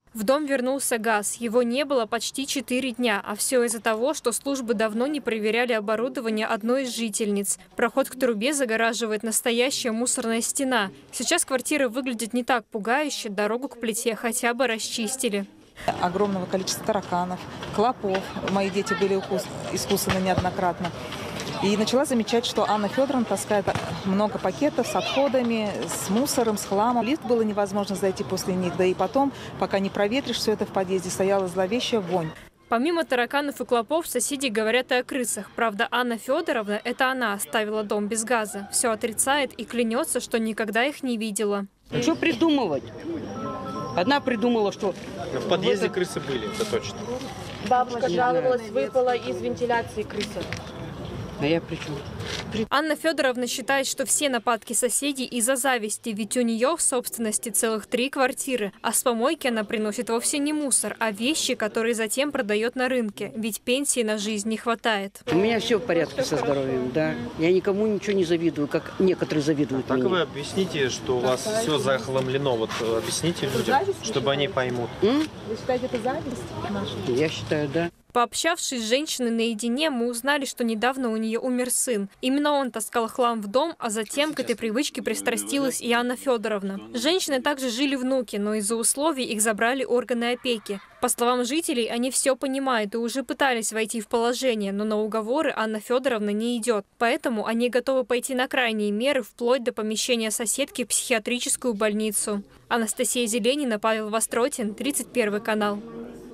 В дом вернулся газ. Его не было почти 4 дня. А все из-за того, что службы давно не проверяли оборудование одной из жительниц. Проход к трубе загораживает настоящая мусорная стена. Сейчас квартира выглядит не так пугающе, дорогу к плите хотя бы расчистили. Огромного количества тараканов, клопов. Мои дети были искусаны неоднократно. И начала замечать, что Анна Федоровна таскает много пакетов с отходами, с мусором, с хламом. В лифт было невозможно зайти после них. Да и потом, пока не проветришь все это в подъезде, стояла зловещая вонь. Помимо тараканов и клопов, соседи говорят и о крысах. Правда, Анна Федоровна, это она оставила дом без газа. Все отрицает и клянется, что никогда их не видела. Что придумывать? Одна придумала, что... В подъезде крысы были, это точно. Бабушка жаловалась, выпала из вентиляции крыса. А я при чем? Анна Федоровна считает, что все нападки соседей из-за зависти, ведь у нее в собственности целых 3 квартиры. А с помойки она приносит вовсе не мусор, а вещи, которые затем продает на рынке. Ведь пенсии на жизнь не хватает. У меня все в порядке со здоровьем, да. Я никому ничего не завидую, как некоторые завидуют Так мне. вы объясните, что у вас все захламлено. Вот объясните людям, чтобы они поймут. Вы считаете, это зависть наша? Я считаю, да. Пообщавшись с женщиной наедине, мы узнали, что недавно у нее умер сын. Именно он таскал хлам в дом, а затем к этой привычке пристрастилась и Анна Федоровна. С женщиной также жили внуки, но из-за условий их забрали органы опеки. По словам жителей, они все понимают и уже пытались войти в положение, но на уговоры Анна Федоровна не идет. Поэтому они готовы пойти на крайние меры, вплоть до помещения соседки в психиатрическую больницу. Анастасия Зеленина, Павел Востротин, 31 канал.